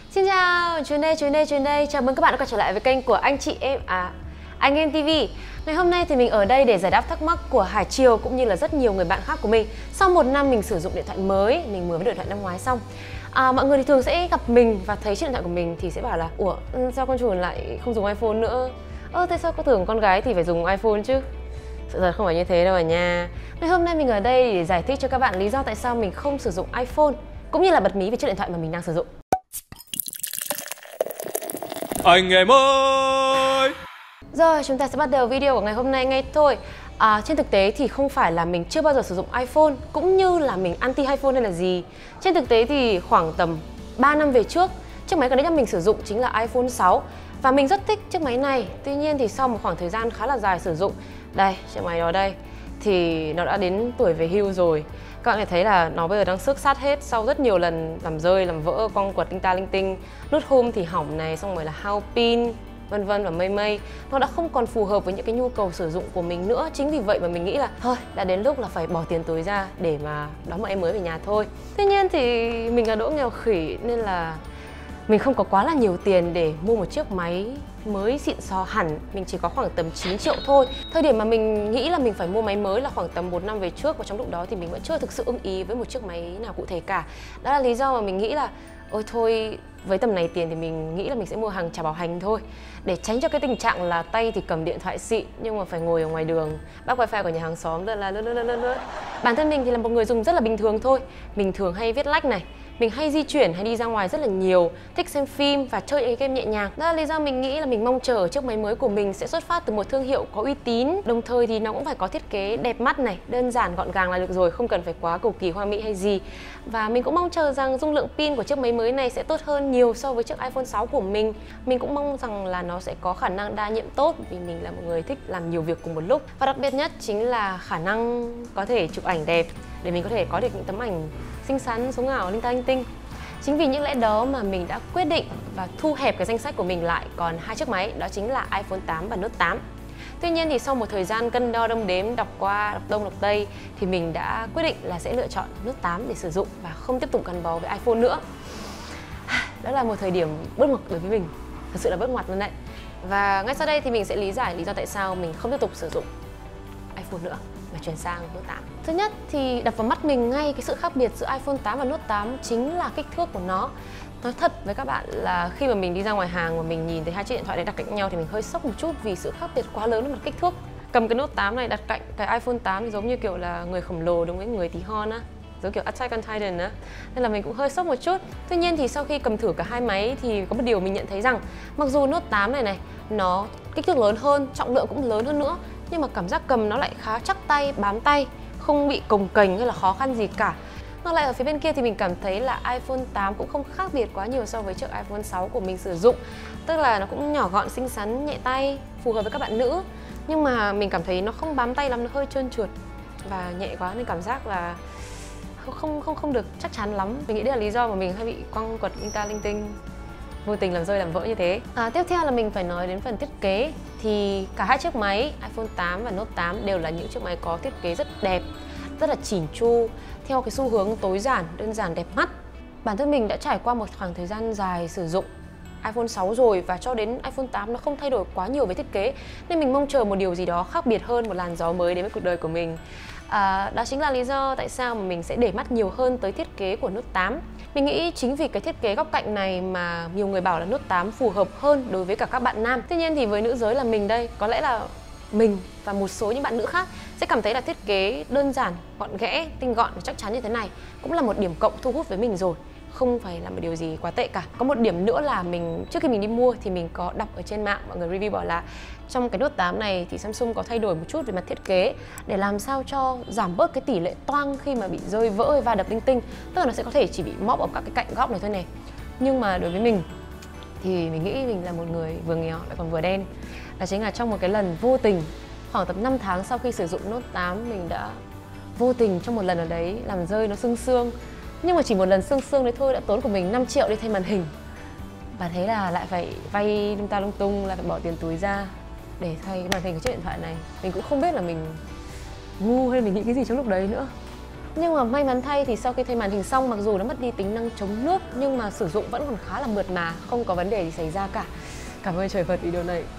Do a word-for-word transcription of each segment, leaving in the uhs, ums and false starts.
Xin chào, Chuyến đây, Chuyến đây, Chuyến đây. Chào mừng các bạn đã quay trở lại với kênh của anh chị em à Anh Em ti vi. Ngày hôm nay thì mình ở đây để giải đáp thắc mắc của Hải Triều cũng như là rất nhiều người bạn khác của mình. Sau một năm mình sử dụng điện thoại mới, mình mới với điện thoại năm ngoái xong. À, mọi người thì thường sẽ gặp mình và thấy chiếc điện thoại của mình thì sẽ bảo là ủa, sao con chuồn lại không dùng iPhone nữa? Ơ, thế sao có tưởng con gái thì phải dùng iPhone chứ? Sự thật không phải như thế đâu à nha. Ngày hôm nay mình ở đây để giải thích cho các bạn lý do tại sao mình không sử dụng iPhone, cũng như là bật mí về chiếc điện thoại mà mình đang sử dụng. Anh em ơi! Rồi, chúng ta sẽ bắt đầu video của ngày hôm nay ngay thôi. À, trên thực tế thì không phải là mình chưa bao giờ sử dụng iPhone, cũng như là mình anti iPhone hay là gì. Trên thực tế thì khoảng tầm ba năm về trước, chiếc máy gần đây nhất mình sử dụng chính là iPhone sáu. Và mình rất thích chiếc máy này. Tuy nhiên thì sau một khoảng thời gian khá là dài sử dụng, đây, chiếc máy đó đây, thì nó đã đến tuổi về hưu rồi. Các bạn có thể thấy là nó bây giờ đang xước sát hết sau rất nhiều lần làm rơi, làm vỡ, cong quật, linh ta linh tinh. Nút home thì hỏng này, xong rồi là hao pin, vân vân và mây mây. Nó đã không còn phù hợp với những cái nhu cầu sử dụng của mình nữa. Chính vì vậy mà mình nghĩ là thôi, đã đến lúc là phải bỏ tiền túi ra để mà đón một em mới về nhà thôi. Tuy nhiên thì mình là đỗ nghèo khỉ nên là mình không có quá là nhiều tiền để mua một chiếc máy mới xịn sò hẳn. Mình chỉ có khoảng tầm chín triệu thôi. Thời điểm mà mình nghĩ là mình phải mua máy mới là khoảng tầm một năm về trước. Và trong lúc đó thì mình vẫn chưa thực sự ưng ý với một chiếc máy nào cụ thể cả. Đó là lý do mà mình nghĩ là ôi thôi, với tầm này tiền thì mình nghĩ là mình sẽ mua hàng trả bảo hành thôi, để tránh cho cái tình trạng là tay thì cầm điện thoại xịn nhưng mà phải ngồi ở ngoài đường bác wifi của nhà hàng xóm là là lướt lướt lướt lướt. Bản thân mình thì là một người dùng rất là bình thường thôi. Mình thường hay viết lách này, mình hay di chuyển hay đi ra ngoài rất là nhiều, thích xem phim và chơi những cái game nhẹ nhàng. Đó là lý do mình nghĩ là mình mong chờ chiếc máy mới của mình sẽ xuất phát từ một thương hiệu có uy tín. Đồng thời thì nó cũng phải có thiết kế đẹp mắt này, đơn giản gọn gàng là được rồi, không cần phải quá cầu kỳ hoa mỹ hay gì. Và mình cũng mong chờ rằng dung lượng pin của chiếc máy mới này sẽ tốt hơn nhiều so với chiếc iPhone sáu của mình. Mình cũng mong rằng là nó sẽ có khả năng đa nhiệm tốt, vì mình là một người thích làm nhiều việc cùng một lúc. Và đặc biệt nhất chính là khả năng có thể chụp ảnh đẹp, để mình có thể có được những tấm ảnh xinh xắn, sống ảo, linh ta linh tinh. Chính vì những lẽ đó mà mình đã quyết định và thu hẹp cái danh sách của mình lại còn hai chiếc máy, đó chính là iPhone tám và Note tám. Tuy nhiên thì sau một thời gian cân đo đong đếm, đọc qua, đọc đông, đọc tây thì mình đã quyết định là sẽ lựa chọn Note tám để sử dụng và không tiếp tục gắn bó với iPhone nữa. Đó là một thời điểm bước ngoặt đối với mình, thật sự là bước ngoặt luôn đấy. Và ngay sau đây thì mình sẽ lý giải lý do tại sao mình không tiếp tục sử dụng iPhone nữa mà chuyển sang Note tám. Thứ nhất thì đập vào mắt mình ngay cái sự khác biệt giữa iPhone tám và Note tám chính là kích thước của nó. Nói thật với các bạn là khi mà mình đi ra ngoài hàng và mình nhìn thấy hai chiếc điện thoại này đặt cạnh nhau thì mình hơi sốc một chút vì sự khác biệt quá lớn về mặt kích thước. Cầm cái Note tám này đặt cạnh cái iPhone tám thì giống như kiểu là người khổng lồ đối với người tí hon á, giống kiểu Attack on Titan á, nên là mình cũng hơi sốc một chút. Tuy nhiên thì sau khi cầm thử cả hai máy thì có một điều mình nhận thấy rằng mặc dù Note tám này này nó kích thước lớn hơn, trọng lượng cũng lớn hơn nữa, nhưng mà cảm giác cầm nó lại khá chắc tay, bám tay, không bị cồng kềnh hay là khó khăn gì cả. Ngược lại ở phía bên kia thì mình cảm thấy là iPhone tám cũng không khác biệt quá nhiều so với chiếc iPhone sáu của mình sử dụng. Tức là nó cũng nhỏ gọn, xinh xắn, nhẹ tay, phù hợp với các bạn nữ. Nhưng mà mình cảm thấy nó không bám tay lắm, nó hơi trơn trượt và nhẹ quá nên cảm giác là không không không được chắc chắn lắm. Mình nghĩ đây là lý do mà mình hay bị quăng quật linh ta linh tinh, vô tình làm rơi làm vỡ như thế. À, tiếp theo là mình phải nói đến phần thiết kế. Thì cả hai chiếc máy iPhone tám và Note tám đều là những chiếc máy có thiết kế rất đẹp, rất là chỉn chu, theo cái xu hướng tối giản, đơn giản, đẹp mắt. Bản thân mình đã trải qua một khoảng thời gian dài sử dụng iPhone sáu rồi, và cho đến iPhone tám nó không thay đổi quá nhiều về thiết kế, nên mình mong chờ một điều gì đó khác biệt hơn, một làn gió mới đến với cuộc đời của mình. À, đó chính là lý do tại sao mà mình sẽ để mắt nhiều hơn tới thiết kế của Note tám. Mình nghĩ chính vì cái thiết kế góc cạnh này mà nhiều người bảo là Note tám phù hợp hơn đối với cả các bạn nam. Tuy nhiên thì với nữ giới là mình đây, có lẽ là mình và một số những bạn nữ khác sẽ cảm thấy là thiết kế đơn giản, gọn ghẽ, tinh gọn và chắc chắn như thế này cũng là một điểm cộng thu hút với mình rồi, không phải là một điều gì quá tệ cả. Có một điểm nữa là mình trước khi mình đi mua thì mình có đọc ở trên mạng mọi người review bảo là trong cái Note tám này thì Samsung có thay đổi một chút về mặt thiết kế để làm sao cho giảm bớt cái tỷ lệ toang khi mà bị rơi vỡ hay va đập linh tinh. Tức là nó sẽ có thể chỉ bị móp ở các cái cạnh góc này thôi này. Nhưng mà đối với mình thì mình nghĩ mình là một người vừa nghèo lại còn vừa đen. Đó chính là trong một cái lần vô tình, khoảng tầm năm tháng sau khi sử dụng Note tám, mình đã vô tình trong một lần ở đấy làm rơi nó sưng xương. Nhưng mà chỉ một lần sương sương đấy thôi đã tốn của mình năm triệu để thay màn hình. Và thế là lại phải vay lung ta lung tung, lại phải bỏ tiền túi ra để thay cái màn hình của chiếc điện thoại này. Mình cũng không biết là mình ngu hay mình nghĩ cái gì trong lúc đấy nữa. Nhưng mà may mắn thay thì sau khi thay màn hình xong, mặc dù nó mất đi tính năng chống nước nhưng mà sử dụng vẫn còn khá là mượt mà, không có vấn đề gì xảy ra cả. Cảm ơn trời Phật vì điều này.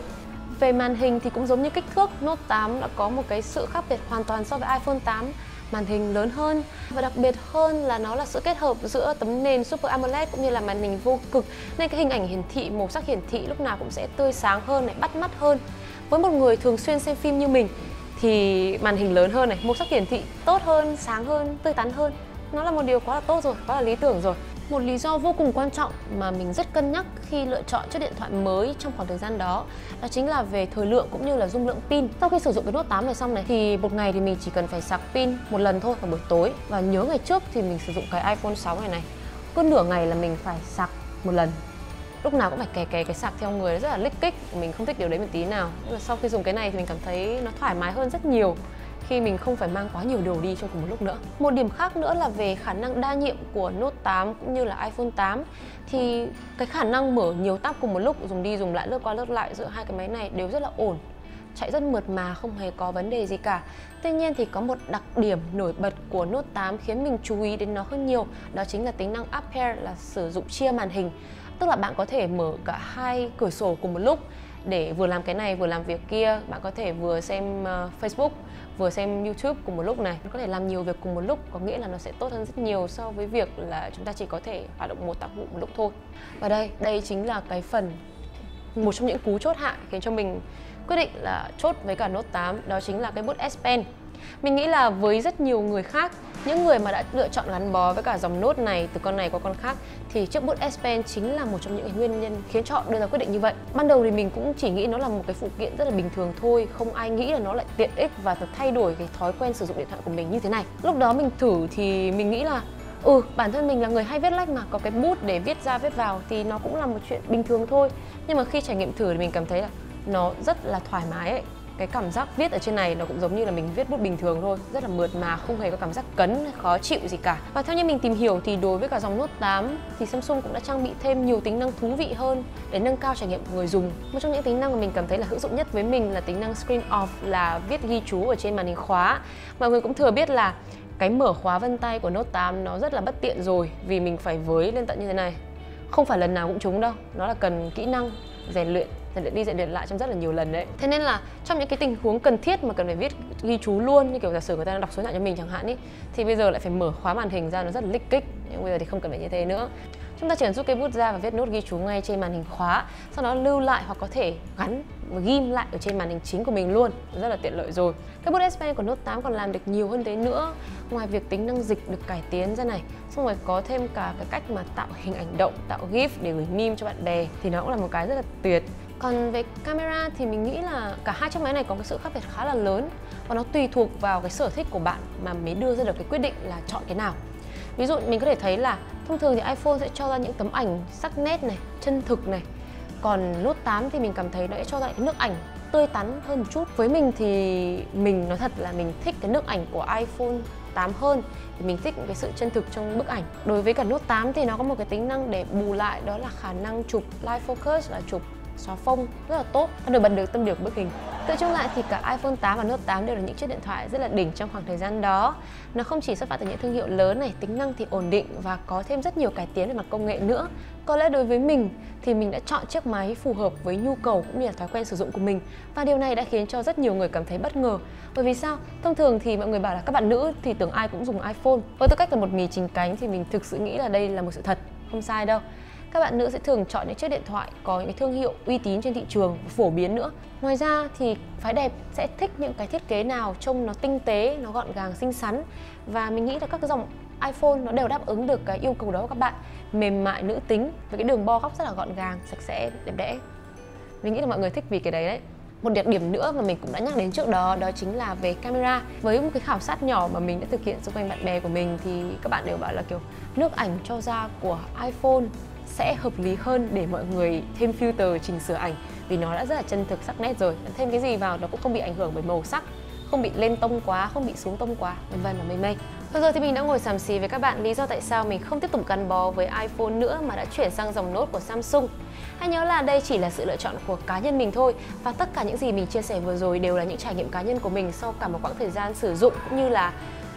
Về màn hình thì cũng giống như kích thước, Note tám đã có một cái sự khác biệt hoàn toàn so với iPhone tám. Màn hình lớn hơn và đặc biệt hơn là nó là sự kết hợp giữa tấm nền Super AMOLED cũng như là màn hình vô cực, nên cái hình ảnh hiển thị, màu sắc hiển thị lúc nào cũng sẽ tươi sáng hơn này, bắt mắt hơn. Với một người thường xuyên xem phim như mình thì màn hình lớn hơn này, màu sắc hiển thị tốt hơn, sáng hơn, tươi tắn hơn, nó là một điều quá là tốt rồi, quá là lý tưởng rồi. Một lý do vô cùng quan trọng mà mình rất cân nhắc khi lựa chọn chiếc điện thoại mới trong khoảng thời gian đó, đó chính là về thời lượng cũng như là dung lượng pin. Sau khi sử dụng cái Note tám này xong này thì một ngày thì mình chỉ cần phải sạc pin một lần thôi vào buổi tối. Và nhớ ngày trước thì mình sử dụng cái iPhone sáu này này, cứ nửa ngày là mình phải sạc một lần. Lúc nào cũng phải kè kè cái sạc theo người, rất là lích kích. Mình không thích điều đấy một tí nào. Nhưng mà sau khi dùng cái này thì mình cảm thấy nó thoải mái hơn rất nhiều khi mình không phải mang quá nhiều đồ đi trong cùng một lúc nữa. Một điểm khác nữa là về khả năng đa nhiệm của Note tám cũng như là iPhone tám. Thì cái khả năng mở nhiều tab cùng một lúc, dùng đi dùng lại, lướt qua lướt lại giữa hai cái máy này đều rất là ổn, chạy rất mượt mà, không hề có vấn đề gì cả. Tuy nhiên thì có một đặc điểm nổi bật của Note tám khiến mình chú ý đến nó hơn nhiều, đó chính là tính năng Up Pair, là sử dụng chia màn hình. Tức là bạn có thể mở cả hai cửa sổ cùng một lúc để vừa làm cái này vừa làm việc kia. Bạn có thể vừa xem uh, Facebook, vừa xem YouTube cùng một lúc này. Có thể làm nhiều việc cùng một lúc, có nghĩa là nó sẽ tốt hơn rất nhiều so với việc là chúng ta chỉ có thể hoạt động một tác vụ một lúc thôi. Và đây, đây chính là cái phần, một trong những cú chốt hạ khiến cho mình quyết định là chốt với cả Note tám, đó chính là cái bút S Pen. Mình nghĩ là với rất nhiều người khác, những người mà đã lựa chọn gắn bó với cả dòng Note này từ con này qua con khác, thì chiếc bút S Pen chính là một trong những cái nguyên nhân khiến cho họ đưa ra quyết định như vậy. Ban đầu thì mình cũng chỉ nghĩ nó là một cái phụ kiện rất là bình thường thôi, không ai nghĩ là nó lại tiện ích và thay đổi cái thói quen sử dụng điện thoại của mình như thế này. Lúc đó mình thử thì mình nghĩ là ừ, bản thân mình là người hay viết lách mà, có cái bút để viết ra viết vào thì nó cũng là một chuyện bình thường thôi. Nhưng mà khi trải nghiệm thử thì mình cảm thấy là nó rất là thoải mái ấy. Cái cảm giác viết ở trên này nó cũng giống như là mình viết bút bình thường thôi, rất là mượt mà, không hề có cảm giác cấn hay khó chịu gì cả. Và theo như mình tìm hiểu thì đối với cả dòng Note tám thì Samsung cũng đã trang bị thêm nhiều tính năng thú vị hơn để nâng cao trải nghiệm của người dùng. Một trong những tính năng mà mình cảm thấy là hữu dụng nhất với mình là tính năng Screen Off, là viết ghi chú ở trên màn hình khóa. Mọi người cũng thừa biết là cái mở khóa vân tay của Note tám nó rất là bất tiện rồi, vì mình phải với lên tận như thế này. Không phải lần nào cũng trúng đâu, nó là cần kỹ năng, rèn luyện, rèn luyện đi rèn luyện lại trong rất là nhiều lần đấy. Thế nên là trong những cái tình huống cần thiết mà cần phải viết ghi chú luôn, như kiểu giả sử người ta đang đọc số điện thoại cho mình chẳng hạn ý, thì bây giờ lại phải mở khóa màn hình ra, nó rất là lích kích. Nhưng bây giờ thì không cần phải như thế nữa. Chúng ta chỉ cần rút cây bút ra và viết nốt ghi chú ngay trên màn hình khóa, sau đó lưu lại hoặc có thể gắn và ghim lại ở trên màn hình chính của mình luôn, rất là tiện lợi rồi. Cái bút S Pen của Note tám còn làm được nhiều hơn thế nữa. Ngoài việc tính năng dịch được cải tiến ra này, xong rồi có thêm cả cái cách mà tạo hình ảnh động, tạo gif để gửi meme cho bạn bè, thì nó cũng là một cái rất là tuyệt. Còn về camera thì mình nghĩ là cả hai chiếc máy này có cái sự khác biệt khá là lớn, và nó tùy thuộc vào cái sở thích của bạn mà mới đưa ra được cái quyết định là chọn cái nào. Ví dụ mình có thể thấy là thông thường thì iPhone sẽ cho ra những tấm ảnh sắc nét này, chân thực này. Còn Note tám thì mình cảm thấy nó sẽ cho ra cái nước ảnh tươi tắn hơn một chút. Với mình thì mình nói thật là mình thích cái nước ảnh của iPhone tám hơn, thì mình thích cái sự chân thực trong bức ảnh. Đối với cả Note tám thì nó có một cái tính năng để bù lại, đó là khả năng chụp live focus, là chụp xóa phông rất là tốt, nó được bật được tâm điểm bức hình. Tự chung lại thì cả iPhone tám và Note tám đều là những chiếc điện thoại rất là đỉnh trong khoảng thời gian đó. Nó không chỉ xuất phát từ những thương hiệu lớn này, tính năng thì ổn định và có thêm rất nhiều cải tiến về mặt công nghệ nữa. Có lẽ đối với mình thì mình đã chọn chiếc máy phù hợp với nhu cầu cũng như là thói quen sử dụng của mình, và điều này đã khiến cho rất nhiều người cảm thấy bất ngờ. Bởi vì sao? Thông thường thì mọi người bảo là các bạn nữ thì tưởng ai cũng dùng iPhone. Với tư cách là một mì chính cánh thì mình thực sự nghĩ là đây là một sự thật, không sai đâu. Các bạn nữ sẽ thường chọn những chiếc điện thoại có những cái thương hiệu uy tín trên thị trường, phổ biến nữa. Ngoài ra thì phái đẹp sẽ thích những cái thiết kế nào trông nó tinh tế, nó gọn gàng, xinh xắn. Và mình nghĩ là các cái dòng iPhone nó đều đáp ứng được cái yêu cầu đó của các bạn. Mềm mại, nữ tính, với cái đường bo góc rất là gọn gàng, sạch sẽ, đẹp đẽ. Mình nghĩ là mọi người thích vì cái đấy đấy. Một đặc điểm nữa mà mình cũng đã nhắc đến trước đó, đó chính là về camera. Với một cái khảo sát nhỏ mà mình đã thực hiện xung quanh bạn bè của mình thì các bạn đều bảo là kiểu nước ảnh cho ra của iPhone sẽ hợp lý hơn để mọi người thêm filter chỉnh sửa ảnh, vì nó đã rất là chân thực, sắc nét rồi. Thêm cái gì vào nó cũng không bị ảnh hưởng bởi màu sắc, không bị lên tông quá, không bị xuống tông quá, vân vân và mây mây. Vừa rồi thì mình đã ngồi xàm xì với các bạn lý do tại sao mình không tiếp tục gắn bó với iPhone nữa mà đã chuyển sang dòng Note của Samsung. Hãy nhớ là đây chỉ là sự lựa chọn của cá nhân mình thôi, và tất cả những gì mình chia sẻ vừa rồi đều là những trải nghiệm cá nhân của mình sau cả một quãng thời gian sử dụng cũng như là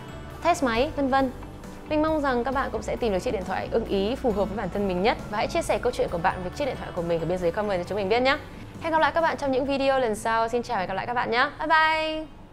test máy, vân vân. Mình mong rằng các bạn cũng sẽ tìm được chiếc điện thoại ưng ý, phù hợp với bản thân mình nhất. Và hãy chia sẻ câu chuyện của bạn với chiếc điện thoại của mình ở bên dưới comment cho chúng mình biết nhé. Hẹn gặp lại các bạn trong những video lần sau. Xin chào và hẹn gặp lại các bạn nhé. Bye bye!